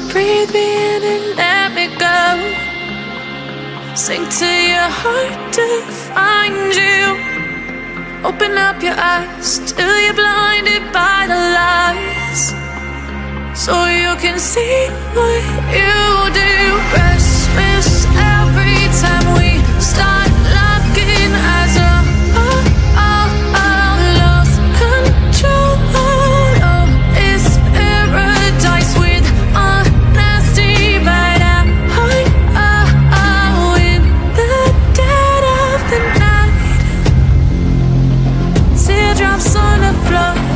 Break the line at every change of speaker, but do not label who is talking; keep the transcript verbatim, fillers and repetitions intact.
breathe me in and let me go. Sink to your heart to find you. Open up your eyes till you're blinded by the lies, so you can see what you do. Restless every time we start locking eyes. Oh, oh, oh, oh, lost control. Oh, it's paradise with honesty, but I, oh, oh, oh, in the dead of the night, teardrops on the floor.